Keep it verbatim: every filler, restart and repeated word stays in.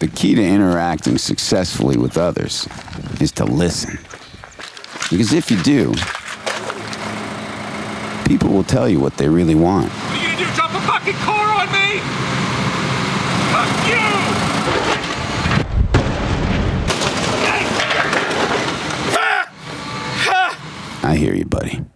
The key to interacting successfully with others is to listen. Because if you do, people will tell you what they really want. What are you gonna do, drop a fucking car on me? Fuck you! I hear you, buddy.